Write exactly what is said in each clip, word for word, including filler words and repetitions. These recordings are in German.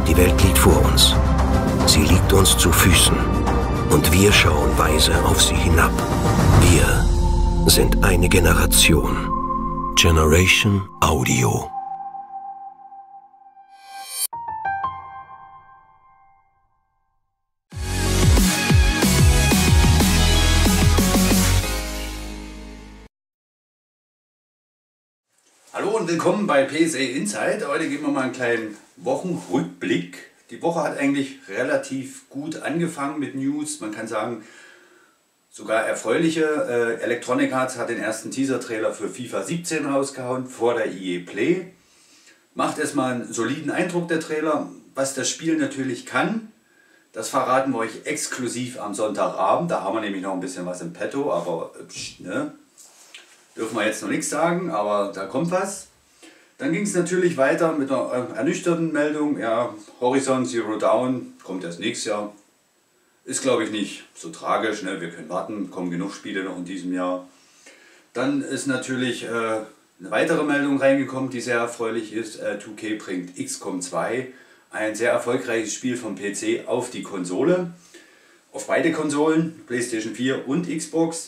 Die Welt liegt vor uns. Sie liegt uns zu Füßen. Und wir schauen weise auf sie hinab. Wir sind eine Generation. Generation Audio. Hallo und willkommen bei P S A Insight. Heute geben wir mal einen kleinen Wochenrückblick. Die Woche hat eigentlich relativ gut angefangen mit News. Man kann sagen, sogar erfreuliche. Äh, Electronic Arts hat den ersten Teaser-Trailer für FIFA siebzehn rausgehauen vor der E A Play. Macht erstmal einen soliden Eindruck, der Trailer. Was das Spiel natürlich kann, das verraten wir euch exklusiv am Sonntagabend. Da haben wir nämlich noch ein bisschen was im Petto, aber psch, ne? Dürfen wir jetzt noch nichts sagen, aber da kommt was. Dann ging es natürlich weiter mit einer ernüchternden Meldung. Ja, Horizon Zero Dawn kommt erst nächstes Jahr. Ist, glaube ich, nicht so tragisch. Ne? Wir können warten, kommen genug Spiele noch in diesem Jahr. Dann ist natürlich äh, eine weitere Meldung reingekommen, die sehr erfreulich ist. Äh, zwei K bringt X COM zwei, ein sehr erfolgreiches Spiel vom P C, auf die Konsole. Auf beide Konsolen, PlayStation vier und Xbox.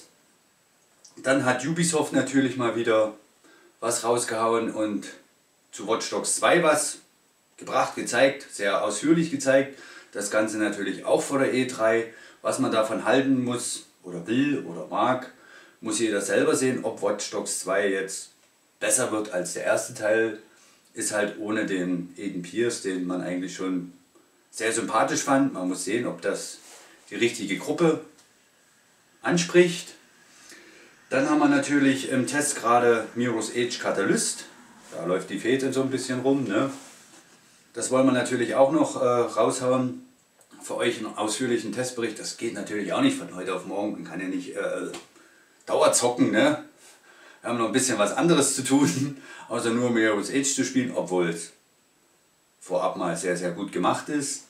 Dann hat Ubisoft natürlich mal wieder was rausgehauen und zu Watch Dogs zwei was gebracht, gezeigt, sehr ausführlich gezeigt. Das Ganze natürlich auch vor der E drei. Was man davon halten muss oder will oder mag, muss jeder selber sehen. Ob Watch Dogs zwei jetzt besser wird als der erste Teil, ist halt ohne den Aiden Pearce, den man eigentlich schon sehr sympathisch fand. Man muss sehen, ob das die richtige Gruppe anspricht. Dann haben wir natürlich im Test gerade Mirror's Edge Catalyst. Da läuft die Fete so ein bisschen rum. Ne? Das wollen wir natürlich auch noch äh, raushauen. Für euch einen ausführlichen Testbericht. Das geht natürlich auch nicht von heute auf morgen. Man kann ja nicht äh, dauerzocken. Ne? Wir haben noch ein bisschen was anderes zu tun, außer nur Mirror's Edge zu spielen, obwohl es vorab mal sehr, sehr gut gemacht ist.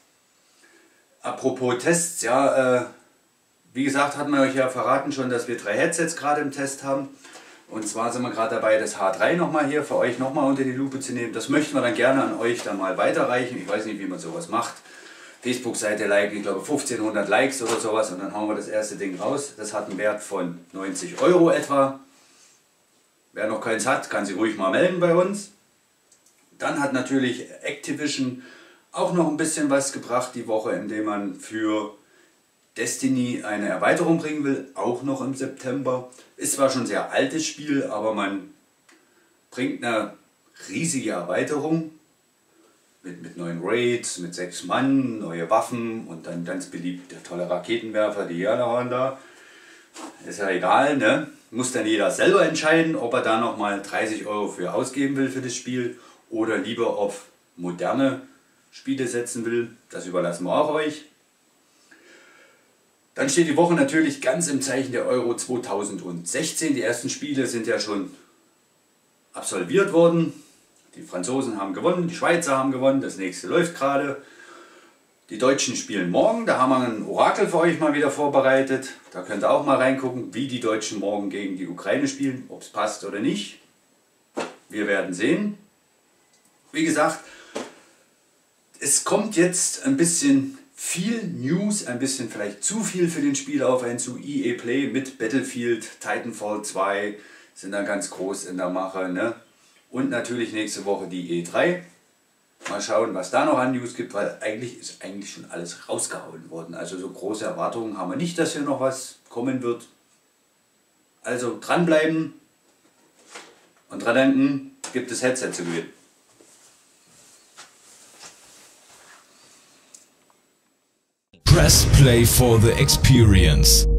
Apropos Tests, ja, äh, wie gesagt, hatten wir euch ja verraten schon, dass wir drei Headsets gerade im Test haben. Und zwar sind wir gerade dabei, das H drei nochmal hier für euch nochmal unter die Lupe zu nehmen. Das möchten wir dann gerne an euch dann mal weiterreichen. Ich weiß nicht, wie man sowas macht. Facebook-Seite liken, ich glaube fünfzehnhundert Likes oder sowas, und dann hauen wir das erste Ding raus. Das hat einen Wert von neunzig Euro etwa. Wer noch keins hat, kann sich ruhig mal melden bei uns. Dann hat natürlich Activision auch noch ein bisschen was gebracht die Woche, indem man für Destiny eine Erweiterung bringen will, auch noch im September. Ist zwar schon ein sehr altes Spiel, aber man bringt eine riesige Erweiterung mit, mit neuen Raids, mit sechs Mann, neue Waffen und dann ganz beliebt der tolle Raketenwerfer, die Jana da. Ist ja egal, ne? Muss dann jeder selber entscheiden, ob er da nochmal dreißig Euro für ausgeben will für das Spiel oder lieber auf moderne Spiele setzen will. Das überlassen wir auch euch. Dann steht die Woche natürlich ganz im Zeichen der Euro zweitausendsechzehn. Die ersten Spiele sind ja schon absolviert worden. Die Franzosen haben gewonnen, die Schweizer haben gewonnen, das nächste läuft gerade. Die Deutschen spielen morgen, da haben wir ein Orakel für euch mal wieder vorbereitet. Da könnt ihr auch mal reingucken, wie die Deutschen morgen gegen die Ukraine spielen, ob es passt oder nicht. Wir werden sehen. Wie gesagt, es kommt jetzt ein bisschen viel News, ein bisschen vielleicht zu viel für den Spiel auf einen zu. E A Play mit Battlefield, Titanfall zwei sind da ganz groß in der Mache. Ne? Und natürlich nächste Woche die E drei. Mal schauen, was da noch an News gibt, weil eigentlich ist eigentlich schon alles rausgehauen worden. Also so große Erwartungen haben wir nicht, dass hier noch was kommen wird. Also dranbleiben und dran denken, gibt es Headset zu gewinnen. Press play for the experience.